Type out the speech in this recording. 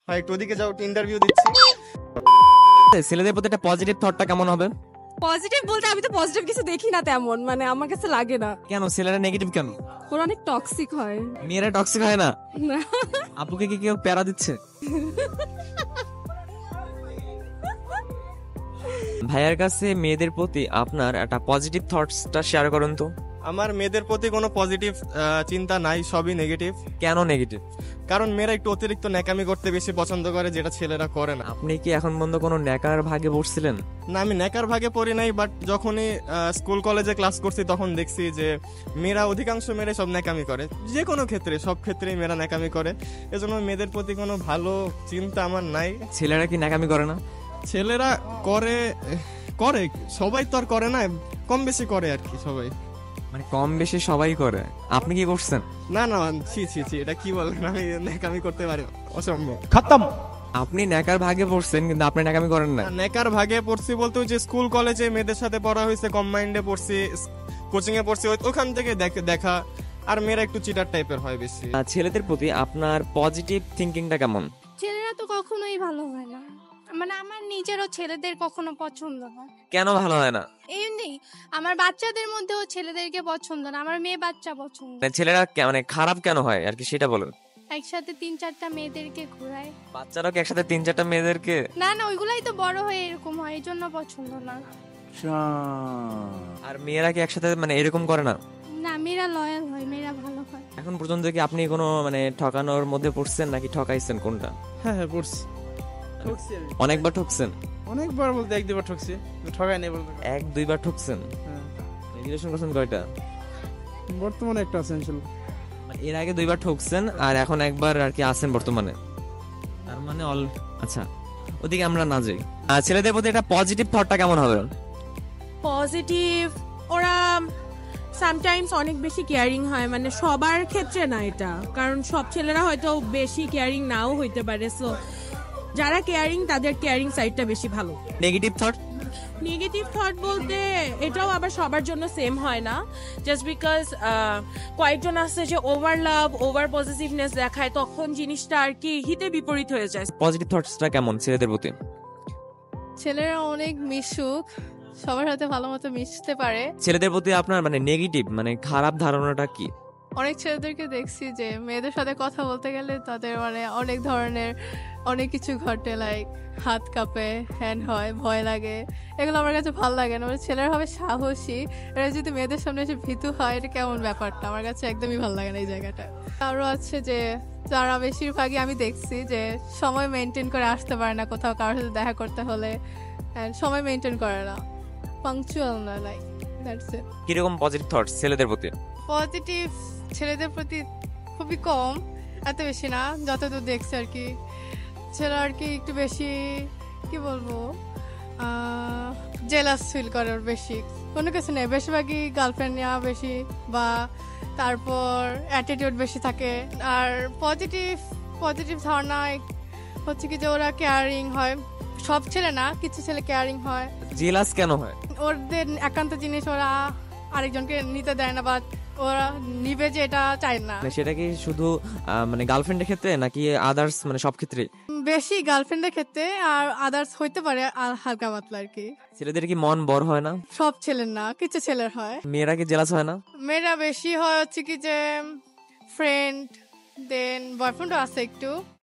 হয় একটু ওদিকে যাও, ইন্টারভিউ দিচ্ছি। ছেলেদের প্রতি একটা পজিটিভ থটটা কেমন হবে? পজিটিভ বলতে আমি তো পজিটিভ কিছু দেখি না তেমন, মানে আমার কাছে লাগে না। কেন ছেলেরা নেগেটিভ কেন? ওরা অনেক টক্সিক হয়। মেয়েরা টক্সিক হয় না? না। আপুকে কি কেউ প্যারা দিচ্ছে? ভাইয়ার কাছে মেয়েদের প্রতি আপনার একটা পজিটিভ থটসটা শেয়ার করুন তো। আমার মেয়েদের প্রতি কোনো পজিটিভ চিন্তা নাই, সবই নেগেটিভ। কেন নেগেটিভ? কারণ মেয়েরা একটু অতিরিক্ত ন্যাকামি করতে বেশি পছন্দ করে, যেটা ছেলেরা করে না। আপনি কি এখন পর্যন্ত কোনো ন্যাকার ভাগে পড়ছিলেন? না, আমি ন্যাকার ভাগে পড়ি নাই, বাট যখনই স্কুল কলেজে ক্লাস করছি তখন দেখছি যে মেয়েরা, অধিকাংশ মেয়েরা সব ন্যাকামি করে, যে কোনো ক্ষেত্রে, সব ক্ষেত্রেই মেয়েরা ন্যাকামি করে। এজন্য মেয়েদের প্রতি কোনো ভালো চিন্তা আমার নাই। ছেলেরা কি ন্যাকামি করে না? ছেলেরা করে করে সবাই তো আর করে না, কম বেশি করে আর কি, সবাই। মানে কম বেশি সবাই করে, আপনি কি করছেন? না না, ছি ছি ছি, এটা কি বলেন? আমি ন্যাকামি করতে পারি? অসম্ভব। খতম। আপনি ন্যাকার ভাগে পড়ছেন কিন্তু আপনি ন্যাকামি করেন না। ন্যাকার ভাগে পড়ছি বলতে ওই যে স্কুল কলেজে মেয়েদের সাথে পড়া হয়েছে, কম্বাইন্ডে পড়ছি, কোচিং এ পড়ছি, ওখান থেকে দেখা। আর মেয়েরা একটু চিটার টাইপের হয় বেশি। ছেলেদের প্রতি আপনার পজিটিভ থিঙ্কিংটা কেমন? ছেলেরা তো কখনোই ভালো হয় না, মানে আমার নিজেরও ছেলেদের কখনো পছন্দ না। কেন ভালো হয় না? এমনি আমার বাচ্চাদের মধ্যেও ছেলেদেরকে পছন্দ না, আমার মেয়ে বাচ্চা পছন্দ। ছেলেরা মানে খারাপ কেন হয় আর কি, সেটা বলুন। একসাথে 3-4টা মেয়েদেরকে ঘোরায়। বাচ্চারাও কি একসাথে 3-4টা মেয়েদেরকে? না না, ওইগুলাই তো বড় হয়ে এরকম হয়, এই জন্য পছন্দ না। আর মেয়েরা কি একসাথে মানে এরকম করে না? না, মেয়েরা লয়াল হয়, মেয়েরা ভালো হয়। এখন পর্যন্ত কি আপনি কোনো মানে ঠকানোর মধ্যে পড়ছেন নাকি ঠকাইছেন, কোনটা? হ্যাঁ হ্যাঁ পড়ছি, ঠকছি আমি অনেকবার ঠকছেন? অনেকবার বলতে 1-2বার ঠকছি, ঠকাই নেই বলতে। 1-2বার ঠকছেন? হ্যাঁ। রিলেশন করছেন কয়টা? বর্তমানে একটা আছে ইনশাআল্লাহ। মানে এর আগে 2বার ঠকছেন আর এখন একবার আর কি আছেন বর্তমানে, তার মানে আচ্ছা, ওদিকে আমরা না যাই। ছেলেদের প্রতি একটা পজিটিভ থটটা কেমন হবে? পজিটিভ, ওরা সামটাইমস অনেক বেশি কেয়ারিং হয়, মানে সবার ক্ষেত্রে না এটা, কারণ সব ছেলেরা হয়তো বেশি কেয়ারিং নাও হইতে পারে। সো যারা কেয়ারিং, তাদের কেয়ারিং সাইডটা বেশি ভালো। Negative thought? নেগেটিভ থট বলতে এটাও আবার সবার জন্য সেম হয় না, জাস্ট বিকজ কয়েকজন আছে যে ওভার লাভ, ওভার পজিটিভনেস দেখায়, তখন জিনিসটা আর কি হিতে বিপরীত হয়ে যায়। পজিটিভ থটসটা কেমন ছেলেদের প্রতি? ছেলেরা অনেক মিশুক, সবার সাথে ভালো মতো মিশতে পারে। ছেলেদের প্রতি আপনার মানে নেগেটিভ মানে খারাপ ধারণাটা কি? অনেক ছেলেদেরকে দেখছি যে মেয়েদের সাথে কথা বলতে গেলে তাদের মানে অনেক ধরনের অনেক কিছু ঘটে, লাইক হাত কাঁপে, হ্যান্ড হয়, ভয় লাগে। এগুলো আমার কাছে ভালো লাগে না। মানে ছেলেরা হবে সাহসী, এরা যদি মেয়েদের সামনে এসে ভীতু হয়, এটা কেমন ব্যাপারটা? আমার কাছে একদমই ভালো লাগে না এই জায়গাটা। আরও আছে যে যারা বেশিরভাগই আমি দেখছি যে সময় মেনটেন করে আসতে পারে না কোথাও কারোর সাথে দেখা করতে হলে, সময় মেনটেন করে না, পাংচুয়াল না, লাইক দ্যাটস ইট। কিরকম পজিটিভ থটস ছেলেদের প্রতি? পজিটিভ ছেলেদের প্রতি খুবই কম, এত বেশি না, যতদূর দেখছি আর কি। ছেলে আর কি একটু বেশি, কি বলবো, জেলাস ফিল করে ওর বেশি, কোনো কিছু নেই, বেশিরভাগই গার্লফ্রেন্ড নেওয়া বেশি, বা তারপর অ্যাটিটিউড বেশি থাকে। আর পজিটিভ ধারণা হচ্ছে কি যে ওরা কেয়ারিং হয়, সব ছেলে না, কিছু ছেলে কেয়ারিং হয়। জেলাস কেন হয়? ওদের একান্ত জিনিস ওরা আরেকজনকে নিতে দেয় না, বা ওরা নিবে যে এটা চায় না। সেটা কি শুধু মানে গার্লফ্রেন্ডের ক্ষেত্রে নাকি আদার্স, মানে সব ক্ষেত্রে? বেশি গার্লফ্রেন্ডের ক্ষেত্রে, আর আদার্স হইতে পারে আর হালকা পাতলা আর কি। ছেলেদের কি মন বড় হয় না? সব ছেলের না, কিছু ছেলের হয়। মেয়েরা কি জেলাস হয় না? মেয়েরা বেশি হয় হচ্ছে কি যে ফ্রেন্ড, দেন বয়ফ্রেন্ডও আছে একটু।